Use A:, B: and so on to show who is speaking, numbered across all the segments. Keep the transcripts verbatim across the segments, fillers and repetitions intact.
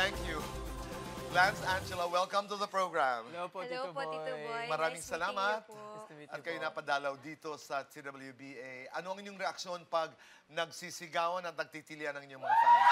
A: Thank you. Lance, Angela, welcome to the program.
B: Hello po,
C: Hello
B: Tito
C: po, Tito
B: Boy.
C: Boy.
A: Maraming
C: Nice meeting
A: salamat.
C: you po.
B: Nice to meet
A: At
B: you
A: kayo
B: po.
A: napadalaw dito sa T W B A. Ano ang inyong reaksyon pag nagsisigawan at nagtitilian ng inyong mga fans?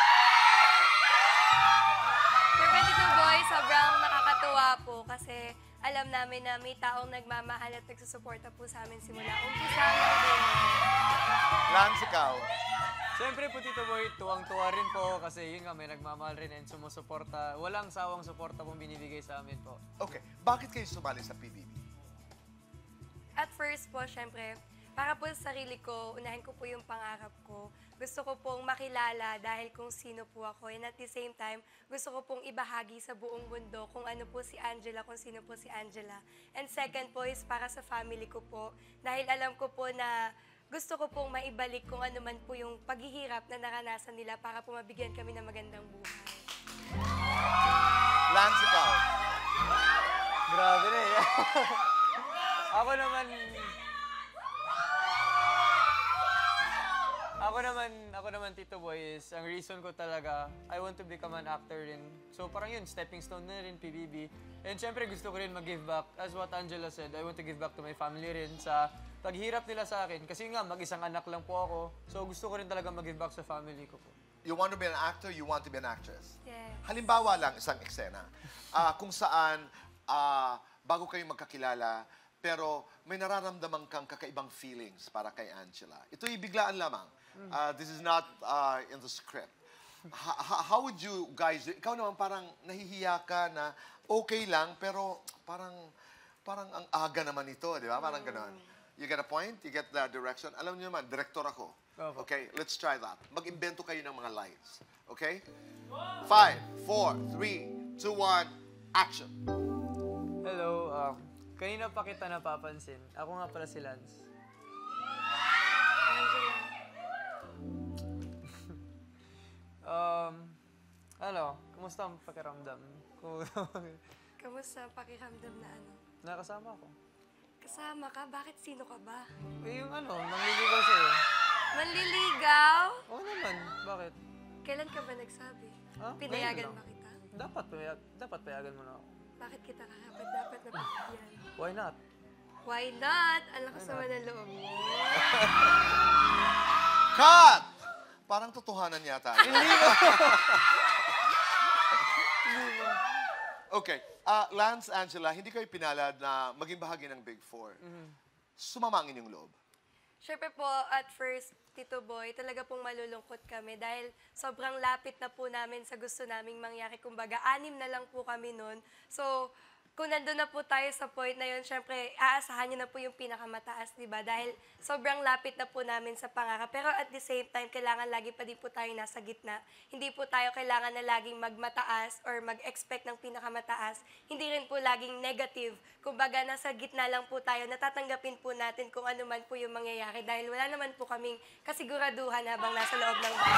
C: Siyempre, Tito Boy, sobrang nakakatuwa po kasi alam namin na may taong nagmamahal at nagsusuporta po sa amin simula umpisa hanggang dulo.
A: Lance, ikaw.
B: Siyempre po, Tito Boy, tuwang-tuwa rin po kasi yun nga, may nagmamahal rin and sumusuporta. Walang sawang suporta pong binibigay sa amin po.
A: Okay, bakit kayo sumali sa P B B?
C: At first po, syempre, para po sa sarili ko, unahin ko po yung pangarap ko. Gusto ko pong makilala dahil kung sino po ako. And at the same time, gusto ko pong ibahagi sa buong mundo kung ano po si Angela, kung sino po si Angela. And second po is para sa family ko po. Dahil alam ko po na gusto ko pong maibalik kung ano man po yung paghihirap na naranasan nila para po mabigyan kami ng magandang buhay.
A: Lance, ikaw.
B: Grabe na eh. Ako naman... Ako naman, ako naman, Tito Boy, is ang reason ko talaga, I want to become an actor rin. So parang yun, stepping stone na rin, P B B. And syempre gusto ko rin mag-give back. As what Angela said, I want to give back to my family rin sa paghirap nila sa akin. Kasi nga, mag-isang anak lang po ako. So gusto ko rin talaga mag-give back sa family ko po.
A: You want to be an actor, you want to be an actress.
C: Yes.
A: Halimbawa lang, isang eksena, ah, kung saan ah, bago kayo magkakilala, pero may nararamdaman kang kakaibang feelings para kay Angela. Ito'y biglaan lamang. Ah, this is not ah, in the script. Ha- ha- how would you guys, ikaw naman parang nahihiya ka na okay lang, pero parang parang ang aga naman ito, di ba? Parang gano'n. You get a point? You get the direction? Alam niyo naman, director ako.
B: Opo.
A: Okay, let's try that. Mag-invento kayo ng mga lines. Okay? Five, four, three, two, one, action.
B: Hello, um, kanina pa kita napapansin. Ako nga pala si Lance.
C: Angela.
B: Um, ano, kumusta ang pakiramdam? Kung
C: Kamusta ang pakiramdam na ano?
B: nakasama ako.
C: Kasama ka? Bakit sino ka ba?
B: Eh, yung ano, nangliligaw sa'yo.
C: Manliligaw?
B: Oo naman, bakit?
C: Kailan ka ba nagsabi?
B: Ah,
C: Pinayagan
B: ngayon
C: ba
B: lang.
C: kita?
B: Dapat, payag, dapat payagan mo na ako.
C: Bakit kita karapat dapat napakagyan?
B: Why not?
C: Why not? Ang lakas naman ng loob mo.
A: Cut! Parang totohanan yata.
B: Hindi mo!
A: Okay. ah, Lance, Angela, hindi kayo pinalad na maging bahagi ng Big Four. Sumama ang inyong loob.
C: Siyempre po, at first, Tito Boy, talaga pong malulungkot kami dahil sobrang lapit na po namin sa gusto naming mangyari. Kumbaga, anim na lang po kami noon. So, kung nandun na po tayo sa point na yun, syempre, aasahan nyo na po yung pinakamataas, di ba? Dahil sobrang lapit na po namin sa pangarap. Pero at the same time, kailangan lagi pa din po tayo nasa gitna. Hindi po tayo kailangan na laging magmataas or mag-expect ng pinakamataas. Hindi rin po laging negative. Kumbaga, nasa gitna lang po tayo. Natatanggapin po natin kung ano man po yung mangyayari. Dahil wala naman po kaming kasiguraduhan habang nasa loob ng bahay.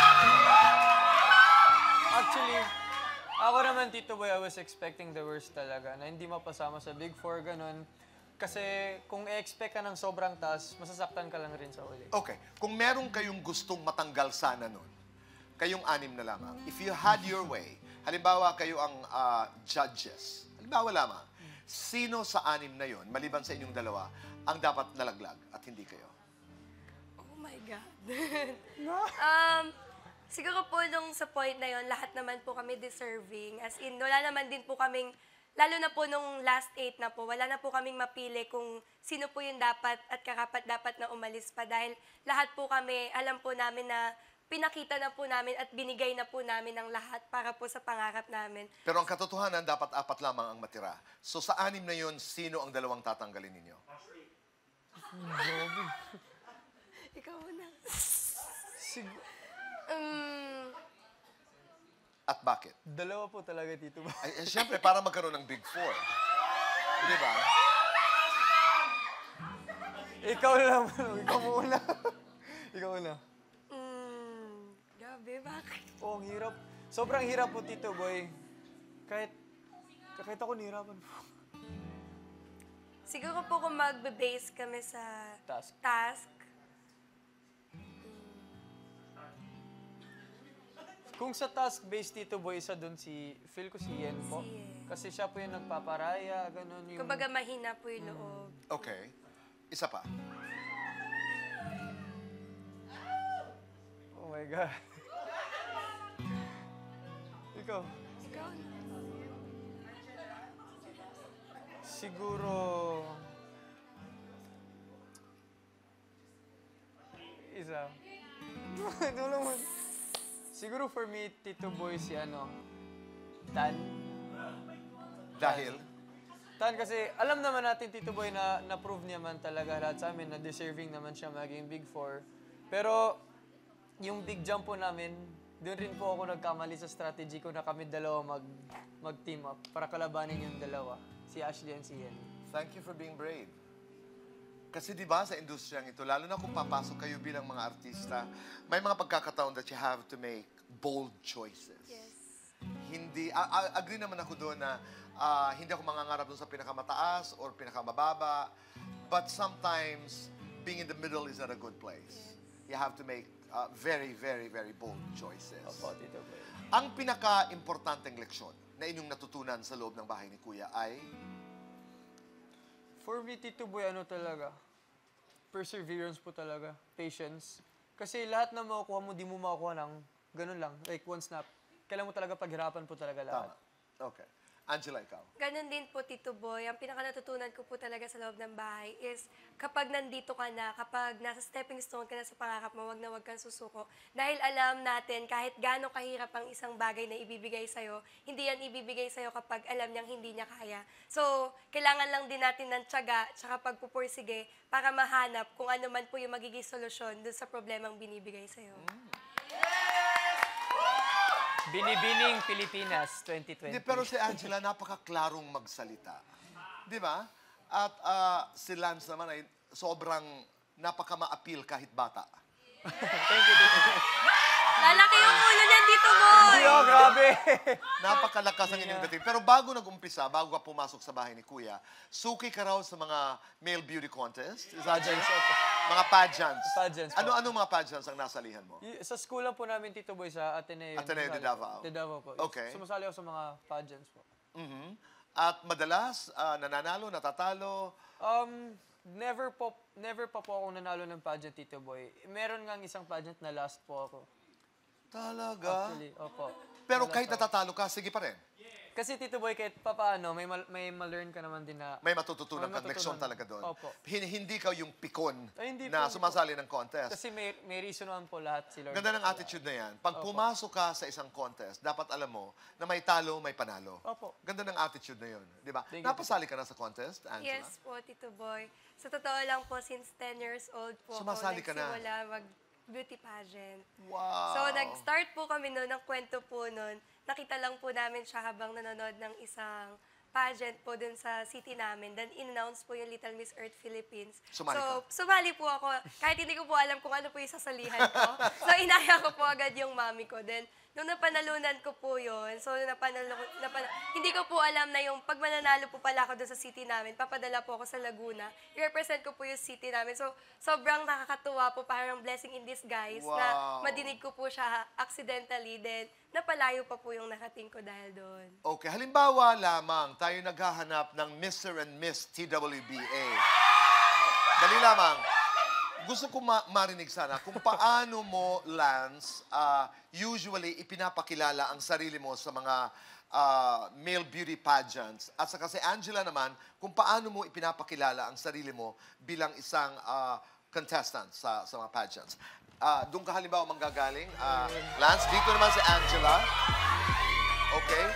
B: Actually, ako naman, Tito Boy, I was expecting the worst talaga, na hindi mapasama sa Big Four, ganun. Kasi kung i-expect ka ng sobrang taas, masasaktan ka lang rin sa uli.
A: Okay. Kung meron kayong gustong matanggal sana nun, kayong anim na lamang, if you had your way, halimbawa kayo ang ah, judges, halimbawa lamang, sino sa anim na yon, maliban sa inyong dalawa, ang dapat nalaglag at hindi kayo?
C: Oh my God. um, siguro po nung sa point na yon, lahat naman po kami deserving. As in, wala naman din po kaming, lalo na po nung last eight na po, wala na po kaming mapili kung sino po yung dapat at karapat dapat na umalis pa. Dahil lahat po kami, alam po namin na pinakita na po namin at binigay na po namin ang lahat para po sa pangarap namin.
A: Pero ang katotohanan, dapat apat lamang ang matira. So sa anim na yon, sino ang dalawang tatanggalin ninyo?
C: Ikaw na.
B: Sig-
C: um,
A: At bakit?
B: Dalawa po talaga, Tito Boy.
A: Ay, eh, siyempre, para magkaroon ng Big Four. Di ba?
B: Ikaw lang, ikaw muna. Ikaw na.
C: mm, gabi, bakit?
B: Oo, ang hirap. Sobrang hirap po, Tito Boy. Kahit, kahit ako nahirapan po.
C: Siguro po kung magbe-base kami sa
B: Task.
C: task,
B: Kung sa task-based Tito Boy, isa doon si, feel ko si Yen po.
C: Si Yen.
B: Kasi siya po yung nagpaparaya, ganun yung...
C: Kumbaga mahina po yung loob.
A: Okay. Isa pa.
B: Oh my God. Ikaw.
C: Ikaw,
B: Siguro... Isa. Tulong mo. Siguro for me, Tito Boy, si ano, Tan.
A: Dahil?
B: Tan, kasi alam naman natin, Tito Boy, na na-prove niya man talaga lahat sa amin na deserving naman siya maging Big Four. Pero, yung big jump po namin, doon rin po ako nagkamali sa strategy ko na kami dalawa mag, mag-team up para kalabanin yung dalawa, si Ashley and si Yen.
A: Thank you for being brave. Kasi di ba sa industriyang ito, lalo na kung papasok kayo bilang mga artista, may mga pagkakataon that you have to make bold choices.
C: yes.
A: Hindi, a- a- agree naman ako doon na ah, hindi ako mangangarap doon sa pinakamataas or pinakamababa, but sometimes being in the middle is not a good place. You have to make ah, very, very, very bold choices.
B: Opo, Tito Boy.
A: Ang pinaka-importanteng leksyon na inyong natutunan sa loob ng bahay ni Kuya ay
B: For me, Tito Boy, ano talaga? Perseverance po talaga. Patience. Kasi lahat na makukuha mo, di mo makukuha ng ganun lang. Like one snap. Kailangan mo talaga paghirapan po talaga lahat.
A: tama. Okay. Angela, ikaw.
C: Ganun din po, Tito Boy. Ang pinaka natutunan ko po talaga sa loob ng bahay is kapag nandito ka na, kapag nasa stepping stone ka na sa pangarap mo, wag na wag kang susuko. Dahil alam natin, kahit gaano kahirap ang isang bagay na ibibigay sa'yo, hindi yan ibibigay sa'yo kapag alam niyang hindi niya kaya. So, kailangan lang din natin ng tiyaga tsaka pagpupursige para mahanap kung ano man po yung magiging solusyon dun sa problemang binibigay sa'yo.
B: Binibining Pilipinas twenty twenty.
A: Hindi, pero si Angela, napakaklarong magsalita. Di ba? At ah, si Lance naman ay sobrang napaka-ma-appeal kahit bata.
B: Thank you, Tito Boy.
C: Lalaki yung ulo niyan, Tito Boy!
B: Yo, grabe!
A: Napakalakas ang inyong dating. Pero bago nag-umpisa, bago ka pumasok sa bahay ni Kuya, suki ka raw sa mga male beauty contest? Is that right? Mga pageants.
B: Pageants po.
A: Ano-ano mga pageants ang nasalihan mo?
B: Y- Sa school lang po namin, Tito Boy, sa Ateneo.
A: Ateneo de
B: Sumasali-
A: Davao.
B: De Davao po.
A: Okay.
B: Sumasali ako sa mga pageants po.
A: Mhm. At madalas, ah, nananalo, natatalo.
B: Um, never po, never pa po ako nanalo ng pageant, Tito Boy. Meron nga isang pageant na last po ako.
A: Talaga?
B: Actually, opo.
A: Pero
B: Na
A: kahit
B: last ako.
A: natatalo ka, sige pa rin.
B: Kasi, Tito Boy, kahit papaano, may, mal- may ma-learn ka naman din na...
A: May matututunan
B: May
A: kang leksyon
B: matutunan.
A: talaga doon.
B: Opo.
A: Hin- hindi ka yung pikon
B: Ay, hindi
A: na
B: po, hindi
A: sumasali ng contest.
B: Kasi may, may reason naman po lahat si Lord.
A: Ganda ng attitude na yan. Pag pumasok ka sa isang contest, dapat alam mo na may talo, may panalo.
B: Opo.
A: Ganda ng attitude na yun. Di ba?
B: Thank you.
A: Napasali ka na sa contest, Angela?
C: Yes po, Tito Boy. Sa totoo lang po, since ten years old po
A: Sumasali ka
C: ako,
A: na?
C: nagsimula mag-beauty pageant.
A: Wow!
C: So, nag-start po kami noon, ng kwento po noon. Nakita lang po namin siya habang nanonood ng isang pageant po dun sa city namin. Then, in-announce po yung Little Miss Earth Philippines.
A: Sumali
C: so,
A: ka?
C: sumali po ako. Kahit hindi ko po alam kung ano po yung sasalihan ko. So, inaya ko po agad yung mami ko. Then, nung napanalunan ko po yun, so, napanalo, ko- napana, hindi ko po alam na yung pag mananalo po pala ako dun sa city namin, papadala po ako sa Laguna. I-represent ko po yung city namin. So, sobrang nakakatuwa po, parang blessing in disguise na
A: Wow.
C: madinig ko po siya accidentally. Then, napalayo pa po yung nakating ko dahil doon.
A: Okay, halimbawa lamang, tayo naghahanap ng mister and Miss T W B A. Dali lamang. Gusto ko ma- marinig sana kung paano mo, Lance, ah, usually ipinapakilala ang sarili mo sa mga ah, male beauty pageants. At saka si Angela naman, kung paano mo ipinapakilala ang sarili mo bilang isang ah, contestant sa, sa mga pageants. Ah, doon ka halimbawa manggagaling. Ah, Lance, dito naman si Angela. Okay.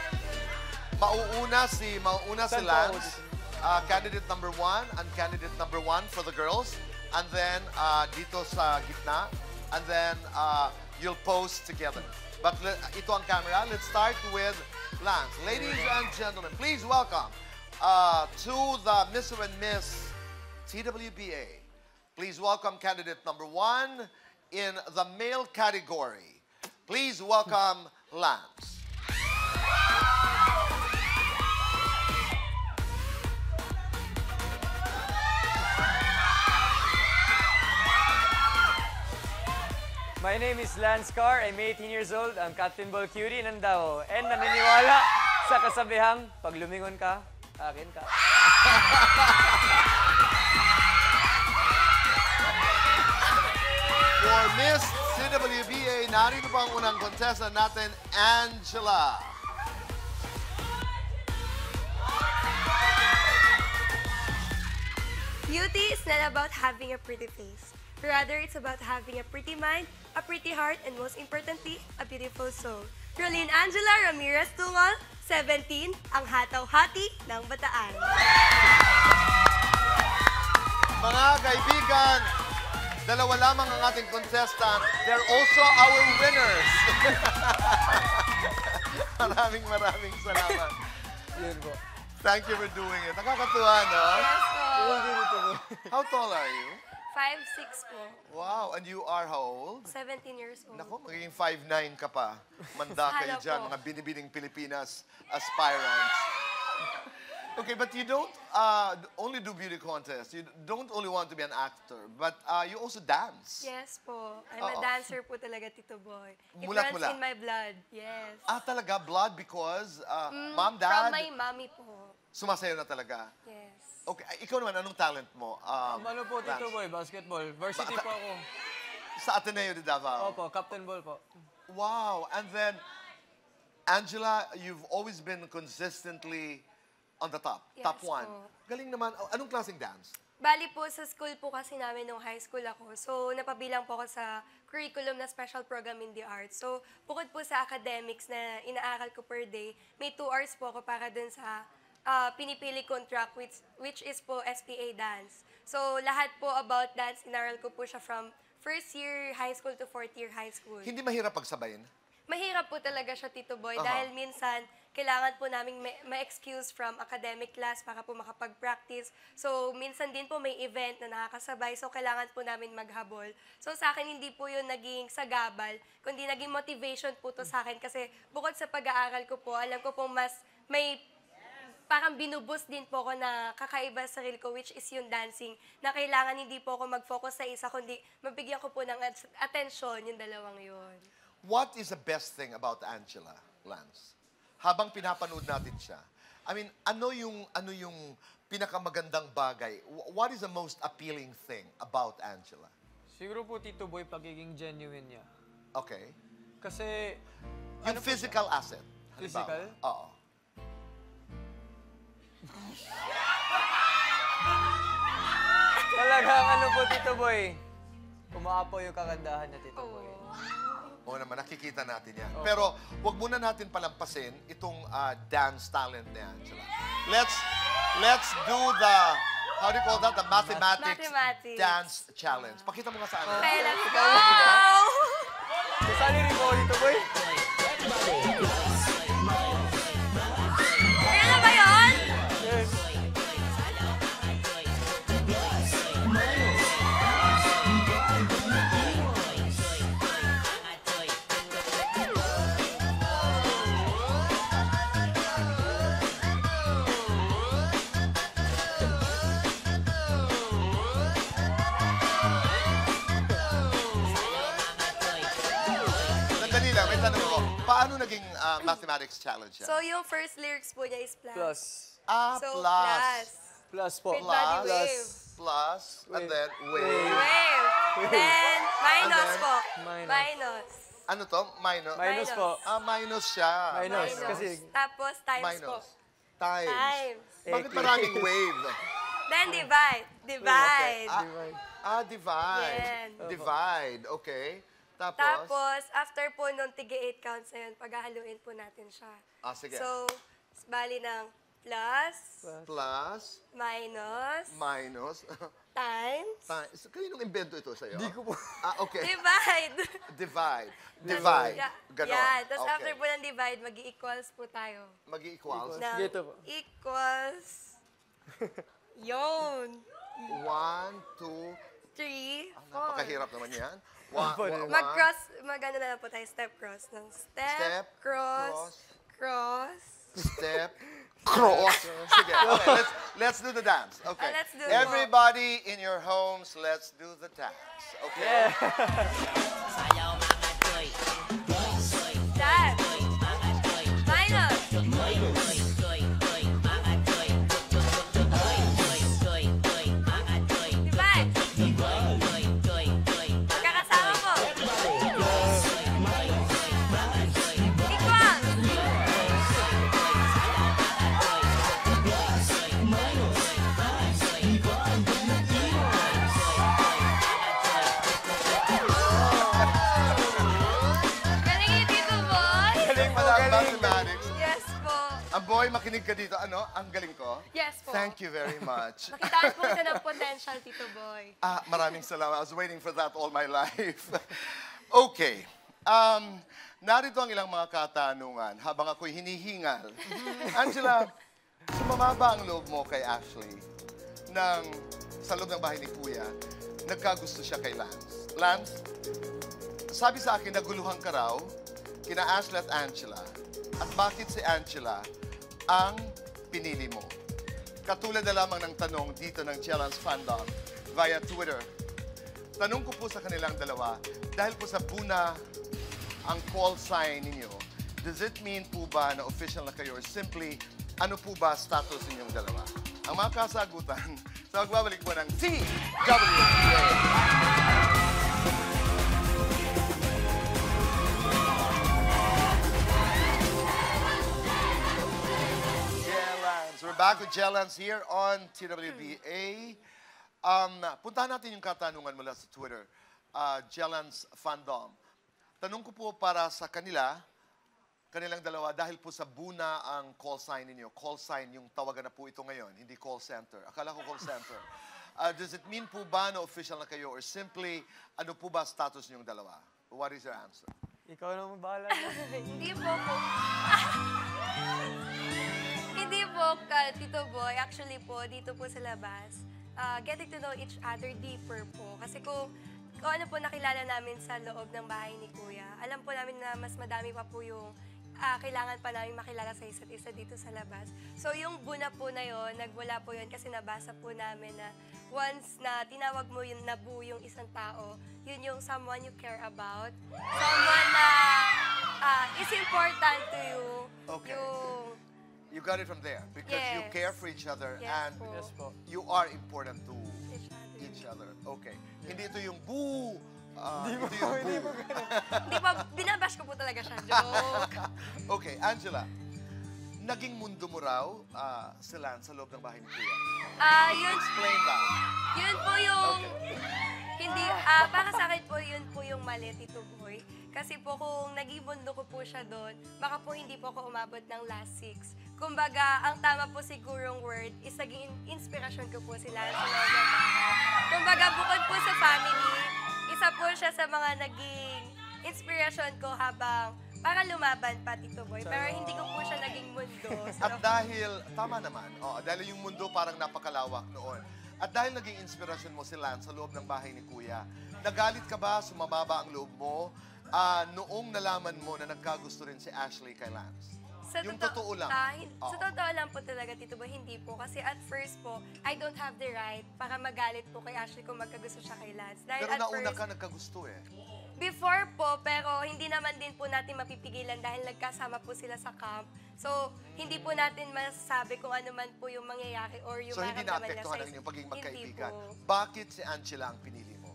A: Mauuna si, mauuna si
B: Saan po?
A: Lance. Uh, candidate number one and candidate number one for the girls. And then, uh, dito sa gitna. And then, uh, you'll pose together. But le- ito ang camera. Let's start with Lance. Ladies and gentlemen, please welcome uh, to the Mister and Miss T W B A. Please welcome candidate number one in the male category. Please welcome Lance.
B: My name is Lance Carr. I'm eighteen years old. Ang Captain Ball Cutie ng Davao. And naniniwala sa kasabihang, pag lumingon ka, akin ka.
A: For Miss C W B A, narito pa ang unang contestant natin, Angela.
C: Beauty is not about having a pretty face. Rather, it's about having a pretty mind, a pretty heart, and most importantly, a beautiful soul. Rolene Angela Ramirez Tungol, seventeen, ang hataw-hati ng Bataan.
A: Mga kaibigan, dalawa lamang ang ating contestant. They're also our winners. Maraming maraming salamat.
B: Yun po.
A: Thank you for doing it. Nakakatuwa, no?
C: Yes po.
A: How tall are you?
C: five six po.
A: Wow, and you are how old?
C: seventeen years old.
A: Nako, magiging five nine ka pa. Manda kayo
C: Sana
A: dyan,
C: po.
A: mga binibining Pilipinas aspirants. Okay, but you don't uh, only do beauty contests. You don't only want to be an actor, but uh, you also dance.
C: Yes po. I'm
A: Oo.
C: a dancer po talaga, Tito Boy. It
A: Mulat
C: runs
A: mula.
C: in my blood. Yes.
A: Ah, talaga? Blood because uh,
C: Mm,
A: mom,
C: From
A: dad,
C: my mommy po.
A: sumasayo na talaga.
C: Yes.
A: Okay, ikaw naman, anong talent mo? Um,
B: Ano po, Tito
A: Lance?
B: Boy? Basketball. Varsity
A: Ba-
B: po ako.
A: Sa Ateneo de Davao.
B: Opo, Captain Ball po.
A: Wow. And then, Angela, you've always been consistently on the top.
C: Yes
A: top one.
C: po.
A: Galing naman. Oh, anong klaseng dance?
C: Bali po, sa school po kasi namin nung high school ako. So, napabilang po ako sa curriculum na Special Program in the Arts. So, bukod po sa academics na inaaral ko per day, may two hours po ako para dun sa ah, pinipili kong track, which, which is po S P A Dance. So, lahat po about dance, inaral ko po siya from first year high school to fourth year high school.
A: Hindi mahirap pagsabayin?
C: Mahirap po talaga siya, Tito Boy,
A: Aha.
C: dahil minsan kailangan po namin ma- ma-excuse from academic class para po makapag-practice. So, minsan din po may event na nakakasabay, so kailangan po namin maghabol. So, sa akin, hindi po yun naging sagabal, kundi naging motivation po to sa akin kasi bukod sa pag-aaral ko po, alam ko po mas may parang binuboost din po ako na kakaiba sa sarili ko, which is yung dancing, na kailangan hindi po ako mag-focus sa isa, kundi mabigyan ko po ng at- atensyon yung dalawang yun.
A: What is the best thing about Angela, Lance? Habang pinapanood natin siya, I mean, ano yung, ano yung pinakamagandang bagay? Wh- What is the most appealing thing about Angela?
B: Siguro po, Tito Boy, pagiging genuine niya.
A: Okay.
B: Kasi,
A: Yung
B: ano po
A: physical asset. halimbawa.
B: Physical?
A: Oo.
B: talagang ano po, Tito Boy, umaapo yung kagandahan niya, Tito Boy.
A: Oo naman, nakikita natin yan. Pero wag muna natin palampasin itong ah, dance talent ni Angela. Let's let's do the, how do you call that? The mathematics,
C: Mathematics.
A: dance challenge. Pakita mo nga sa amin.
C: Okay, let's go!
B: Kasali rin po ako, Tito Boy.
C: Ayan na ba yun?
B: Yes.
A: Sandali lang, may tanong ako. Paano naging ah, mathematics challenge yan?
C: So, yung first lyrics po niya is plus.
B: Plus.
A: ah,
C: So,
A: plus.
B: Plus po.
C: With body
A: Plus.
C: wave.
A: Plus. And
B: Wave.
A: then wave.
C: Wave. Then, minus
A: And then,
C: po.
B: minus.
C: Minus.
A: Ano to? Minus?
B: Minus po.
A: Ah, minus siya.
B: Minus.
C: Minus.
B: Kasi,
C: Tapos, times po.
A: Minus. Times.
C: Times.
A: Bakit
B: Eki.
A: maraming wave?
C: Then, divide. Divide.
A: Ah, ah, divide.
C: Yan.
A: Divide. Okay. Tapos?
C: Tapos, after po nung tiga eight counts na yun, paghahaluin po natin siya.
A: Ah, sige.
C: So, bali ng plus,
A: Plus,
C: minus,
A: minus,
C: times,
A: times. Kaninong invento ito sa'yo?
B: Hindi ko po.
A: Ah, okay.
C: divide.
A: Divide. Divide.
C: Yeah.
A: Ganon.
C: Yan. Tapos
A: Okay.
C: after po ng divide, mag-equals po tayo.
A: Mag-equals.
C: Na
B: Sige, ito po.
C: equals, yun,
A: One, two,
C: three,
A: ah,
C: four.
A: napakahirap naman yan. One,
B: Opo,
A: one,
C: Mag-cross, mag-ano na lang po tayo, step cross. Ng step,
A: Step,
C: cross, cross.
A: step, cross. Sige, okay, let's, let's do the dance. Okay.
C: Ah, let's do it.
A: Everybody in your homes, let's do the dance. Okay?
B: Yeah.
A: mathematics.
C: Yes po.
A: Ang boy, makinig ka dito. Ano? Ang galing ko?
C: Yes po.
A: Thank you very much.
C: Nakitaan po kita ng potential, Tito Boy.
A: Ah, maraming salamat. I was waiting for that all my life. Okay. Um, narito ang ilang mga katanungan habang ako'y hinihingal. Angela, sumamaba ang loob mo kay Ashley ng sa loob ng bahay ni Kuya. Nagkagusto siya kay Lance. Lance, sabi sa akin, naguluhan ka raw kina Ashley at Angela. At bakit si Angela ang pinili mo? Katulad na lamang ng tanong dito ng Challenge Fandom via Twitter. Tanong ko po sa kanilang dalawa, dahil po sa Buna ang call sign ninyo, does it mean po ba na official na kayo or simply ano po ba status ninyong dalawa? Ang mga kasagutan sa magbabalik po ng T W P A. Jelans. We're back with Jelans here on T W B A. Um, puntahan natin yung katanungan mula sa Twitter. Uh, Jelans Fandom. Tanong ko po para sa kanila, kanilang dalawa, dahil po sa Buna ang call sign ninyo. Call sign, yung tawagan na po ito ngayon, hindi call center. Akala ko call center. Uh, does it mean po ba na official na kayo or simply, ano po ba status ninyong dalawa? What is your answer?
B: Ikaw na mabahala dyan.
C: Hindi po po. Hindi po, ka, Tito Boy. Actually po, dito po sa labas, uh, getting to know each other deeper po. Kasi kung, kung ano po nakilala namin sa loob ng bahay ni Kuya, alam po namin na mas madami pa po yung uh, kailangan pa namin makilala sa isa't isa dito sa labas. So yung Buna po na yon, nagwala po yon kasi nabasa po namin na once na tinawag mo yung nabu yung isang tao, yun yung someone you care about. Someone na uh, is important to you.
A: Okay.
C: Yung,
A: You got it from there because you
C: Yes.
A: care for each other
C: Yes
A: and
C: po.
B: Yes po.
A: you are important to
C: each other.
A: each other. Okay. Hindi ito yung boo. Uh, ito yung
B: Hindi
A: boo.
B: po ganun.
C: Hindi pa, binabash ko po talaga siya. Joke.
A: Okay, Angela. Naging mundo mo raw uh, si Lance sa loob ng bahay ni Kuya.
C: Ah, yun,
A: Explain that.
C: yun po yung, hindi, ah, para sa akin po, yun po yung mali, Tito Boy. Kasi po kung naging mundo ko po siya doon, baka po hindi po ako umabot ng last six. Kumbaga, ang tama po sigurong word is naging inspirasyon ko po sila sa loob ng bahay. Kumbaga, bukod po sa family, isa po siya sa mga naging inspirasyon ko habang para lumaban pa, Tito Boy. Pero hindi ko po siya naging mundo. So,
A: At dahil, tama naman, oh, dahil yung mundo parang napakalawak noon. At dahil naging inspirasyon mo si Lance sa loob ng bahay ni Kuya, nagalit ka ba, sumababa ang loob mo, ah, noong nalaman mo na nagkagusto rin si Ashley kay Lance?
C: Sa
A: Yung
C: totoo-
A: totoo lang.
C: Ah, hin-
A: Oo.
C: sa totoo lang po talaga, Tito Boy, hindi po. Kasi at first po, I don't have the right para magalit po kay Ashley kung magkagusto siya kay Lance. Dahil
A: Pero
C: at
A: nauna
C: first,
A: ka nagkagusto eh.
C: before po, pero hindi naman din po natin mapipigilan dahil nagkasama po sila sa camp. So, hindi po natin masasabi kung ano man po yung mangyayari or yung
A: So hindi
C: maramdaman niya
A: naapektuhan
C: sa
A: ang inyong pagiging
C: Hindi
A: magkaibigan.
C: po.
A: Bakit si Angela ang pinili mo?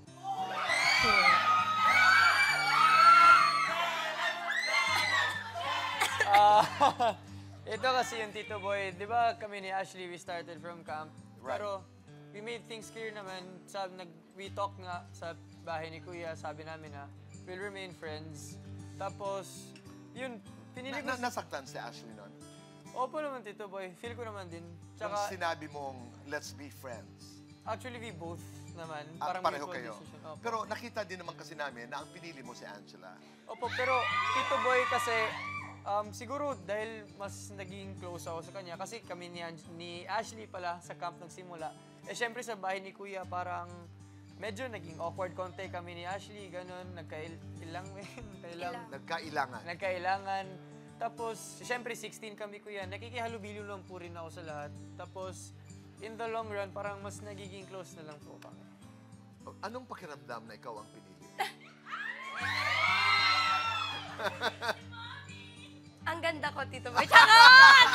B: Ah, ito kasi yung Tito Boy, di ba kami ni Ashley, we started from camp.
A: Right.
B: Pero we made things clear naman. Sabi, nag, we talk nga sa bahay ni Kuya, sabi namin na we'll remain friends. Tapos, yun, pinili
A: Na,
B: ko...
A: na, nasaktan si Ashley noon.
B: Opo naman, Tito Boy. Feel ko naman din.
A: Nung
B: Tsaka,
A: sinabi mong, let's be friends.
B: actually, we both naman.
A: Ah,
B: Parang
A: pareho
B: mutual
A: kayo.
B: decision. Opo.
A: Pero nakita din naman kasi namin na ang pinili mo si Angela.
B: Opo, pero Tito Boy kasi um, siguro dahil mas naging close ako sa kanya kasi kami ni, Ange- ni Ashley pala sa camp nagsimula. Eh syempre sa bahay ni Kuya parang medyo naging awkward konti kami ni Ashley, ganun, nagkailang, nagkailang,
C: Ilang.
A: Nagkailangan.
B: nagkailangan. Tapos, syempre sixteen kami Kuya, nakikihalubilo lang po rin ako sa lahat. Tapos, in the long run, parang mas nagiging close na lang po kami.
A: Anong pakiramdam na ikaw ang pinili?
C: Ang ganda ko, Tito Boy. Charot!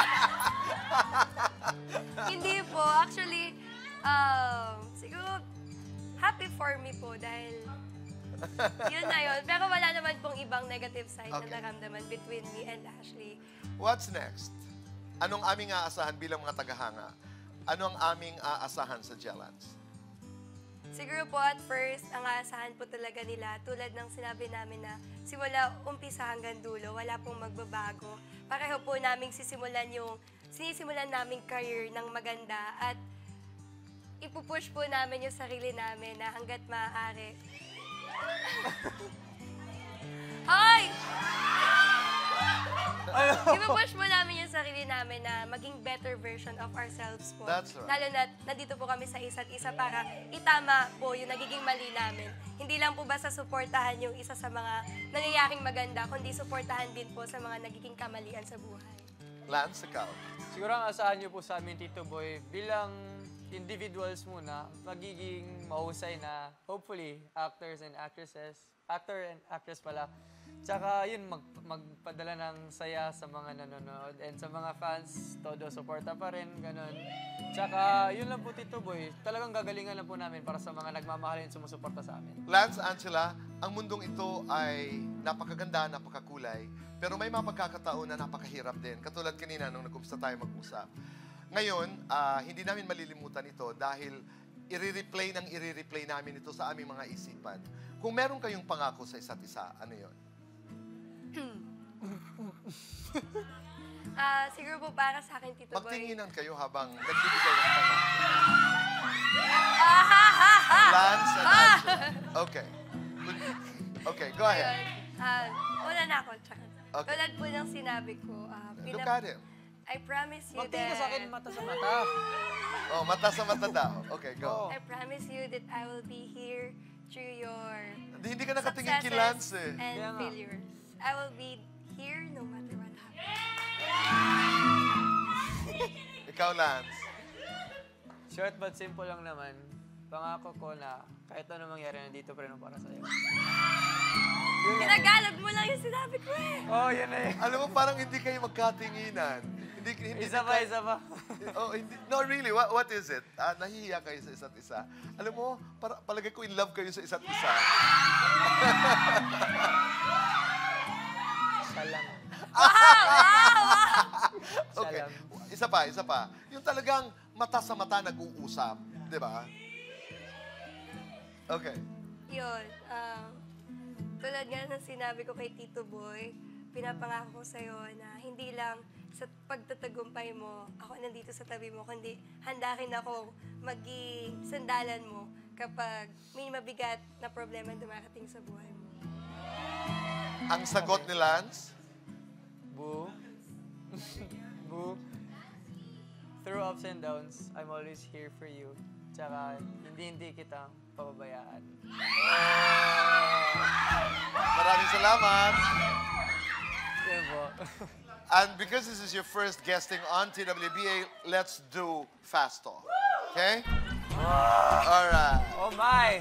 C: Hindi po. Actually, um, siguro, happy for me po dahil yun na yun. Pero wala naman pong ibang negative side
A: Okay.
C: na naramdaman between me and Ashley.
A: What's next? Anong aming aasahan bilang mga tagahanga? Ano ang aming aasahan sa Jelans?
C: Siguro po at first, ang aasahan po talaga nila, tulad ng sinabi namin na simula umpisa hanggang dulo, wala pong magbabago. pareho po naming sisimulan yung sinisimulan naming career ng maganda at ipupush po namin yung sarili namin na hanggat maaari. Hoy! Ipupush po namin yung sarili namin na maging better version of ourselves po.
A: That's right.
C: Lalo na nandito po kami sa isa't isa para itama po yung nagiging mali namin. Hindi lang po basta suportahan yung isa sa mga nangyayaring maganda, kundi suportahan din po sa mga nagiging kamalian sa buhay.
A: Lance, ikaw.
B: Siguro ang asahan niyo po sa amin, Tito Boy, bilang individuals muna, magiging mahusay na, hopefully, actors and actresses, actor and actress pala. Tsaka yun, mag, magpadala ng saya sa mga nanonood and sa mga fans, todo suporta pa rin, ganun. Tsaka yun lang po, Tito Boy, talagang gagalingan lang po namin para sa mga nagmamahal and sumusuporta sa amin.
A: Lance, Angela, ang mundong ito ay napakaganda, napakakulay, pero may mga pagkakataon na napakahirap din. Katulad kanina nung nag-umpisa tayo mag-usap. Ngayon, ah, hindi namin malilimutan ito dahil i-replay ng i-replay namin ito sa aming mga isipan. Kung meron kayong pangako sa isa't isa, ano yun?
C: Ah, siguro po para sa akin, Tito Boy.
A: Magtinginan kayo habang nagbibigay ng pangako.
C: Ah, ha, ha, ha!
A: Lance and Angela. Okay. Okay, go ahead.
C: Ayun. Ah, una na ako. Tsaka.
A: Okay.
C: Tulad po ng sinabi ko, ah,
A: Look
C: pinap-
A: at him.
C: I promise you
B: Magtingin ka
C: that...
B: sa akin, mata sa mata.
A: Oh, mata sa mata daw. Okay, go.
B: Oh.
C: I promise you that I will be here through your
A: Hindi, hindi ka nakatingin kay Lance eh.
C: and
B: Kaya nga.
C: failures. I will be here no matter what happens.
A: Ikaw, Lance.
B: Short but simple lang naman. Pangako ko na kahit ano mangyari, nandito pa rin ako para sa'yo.
C: Ginagalog mo lang yung sinabi ko eh.
B: Oh, yan na yun.
A: Alam mo, parang hindi kayo magkatinginan. Hindi, hindi
B: Isa pa, isa pa.
A: Oh, hindi, no, really, what, what is it? Ah, nahihiya kayo sa isa't isa. Alam mo, para, palagay ko in love kayo sa isa't isa.
B: Siya lang.
A: Okay,
B: Salam.
A: isa pa, isa pa. Yung talagang mata sa mata nag-uusap, di ba? Okay.
C: Yun. Um, tulad nga ng sinabi ko kay Tito Boy, pinapangako ko sa'yo na hindi lang sa pagtatagumpay mo, ako nandito sa tabi mo, kundi handa rin ako maging sandalan mo kapag may mabigat na problema dumarating sa buhay mo.
A: Ang sagot ni Lance,
B: Boo. Boo. Through ups and downs, I'm always here for you. Tsaka, hindi-hindi kita pababayaan.
A: maraming salamat.
B: Yan po.
A: And because this is your first guesting on T W B A, let's do fast talk. Okay? All right.
B: Oh my!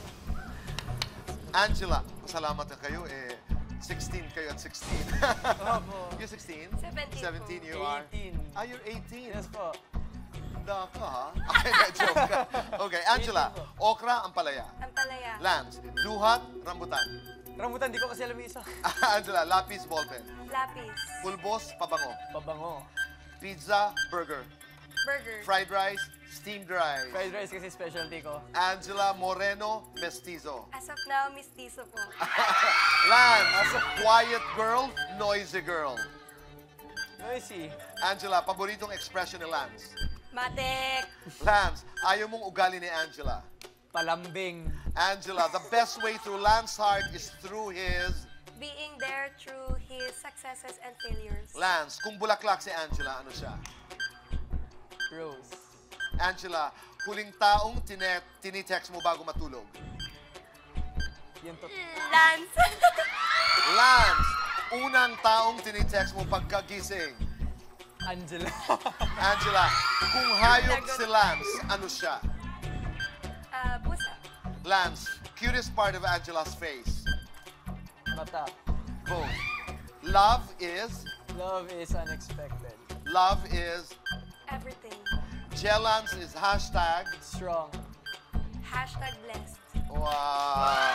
A: Angela, salamat na kayo. Eh, sixteen kayo at sixteen.
B: Opo.
A: You're sixteen?
C: seventeen po.
A: seventeen you are?
B: eighteen.
A: Ah, you're eighteen.
B: Yes po.
A: Handa ka, ha? Okay, na, joke ka. Okay, Angela, okra, ampalaya.
C: Ang palaya.
A: Lance, duhat, rambutan.
B: Rambutan, di ko kasi alam yung isa.
A: Angela, lapis, ballpen.
C: Lapis.
A: Pulbos, pabango.
B: Pabango.
A: Pizza, burger.
C: Burger.
A: Fried rice, steamed rice.
B: Fried rice kasi specialty ko.
A: Angela Moreno, mestizo.
C: As of now, mistiso po.
A: Lance, quiet girl, noisy girl.
B: Noisy.
A: Angela, paboritong expression ni Lance.
C: Matek.
A: Lance, ayaw mong ugali ni Angela.
B: Palambing.
A: Angela, the best way through Lance's heart is through his...
C: Being there through his successes and failures.
A: Lance, kung bulaklak si Angela, ano siya?
B: Rose.
A: Angela, huling taong tinet, tinitext mo bago matulog.
B: Yan to.
C: Lance.
A: Lance, unang taong tinitext mo pagkagising.
B: Angela.
A: Angela, kung hayop si Lance, ano siya?
C: Ah, pusa.
A: Lance, cutest part of Angela's face.
B: Mata.
A: Boom. Love is,
B: Love is unexpected.
A: love is,
C: Everything.
A: Jelance is hashtag,
B: Strong.
C: Hashtag blessed.
A: wow.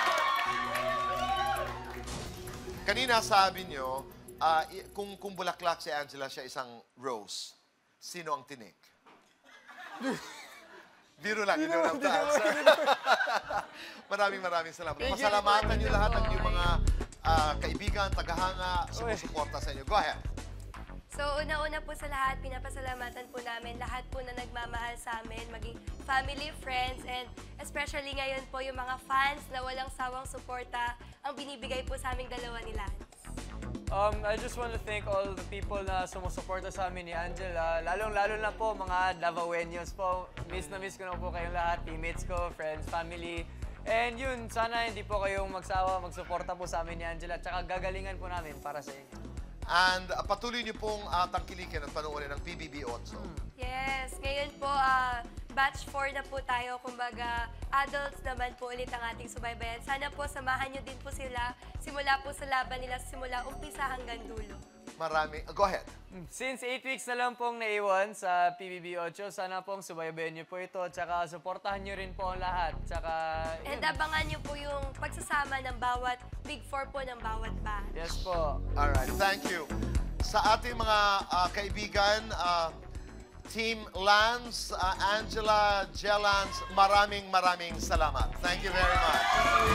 A: Kanina sabi nyo, ah, i- kung, kung bulaklak si Angela, siya isang rose. Sino ang tinik? Biro lang, you don't have to answer. maraming maraming salamat.
B: Thank you.
A: Masalamatan nyo lahat ang inyong mga ah, kaibigan, tagahanga, sumusuporta sa inyo. Go ahead.
C: So, una-una po sa lahat, pinapasalamatan po namin lahat po na nagmamahal sa amin, maging family, friends, and especially ngayon po yung mga fans na walang sawang suporta ang binibigay po sa aming dalawa ni Lance.
B: Um, I just want to thank all the people na sumusuporta sa amin ni Angela. Lalong-lalo na po mga Davaoeños po. Miss na miss ko na po kayong lahat, teammates ko, friends, family. And yun, sana hindi po kayong magsawa, magsuporta po sa amin ni Angela. Tsaka gagalingan po namin para sa inyo.
A: And uh, patuloy niyo pong uh, tangkilikin at panoorin ng P B B also.
C: Yes, ngayon po, ah, batch four na po tayo. Kumbaga, adults naman po ulit ang ating subaybayan. Sana po, samahan niyo din po sila. Simula po sa laban nila, simula umpisa hanggang dulo.
A: Marami. Uh, go ahead.
B: Since eight weeks na lang pong naiwan sa P B B eight, sana pong subaybayan niyo po ito. Tsaka supportahan niyo rin po ang lahat. Tsaka,
C: And
B: yun.
C: abangan niyo po yung pagsasama ng bawat Big Four po ng bawat batch.
B: Yes po.
A: Alright, thank you. Sa ating mga uh, kaibigan, uh, Team Lance, uh, Angela, Jelance, maraming maraming salamat. Thank you very much.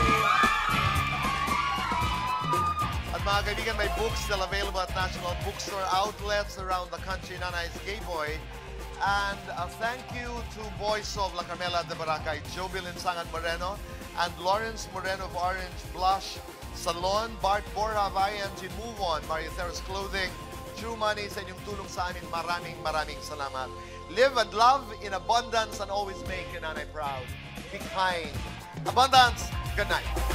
A: At mga kaibigan, may books still available at national bookstore outlets around the country. Nanay's Gay Boy. And uh, thank you to Boys of La Carmela de Barangay, Joe Bilinsangan Moreno, and Lawrence Moreno of Orange Blush Salon, Bart Borja of I M G Move On, Maria Theros Clothing, True Money sa inyong tulong sa amin. Maraming maraming salamat. Live and love in abundance and always make your nanay proud. Be kind. Abundance. Good night.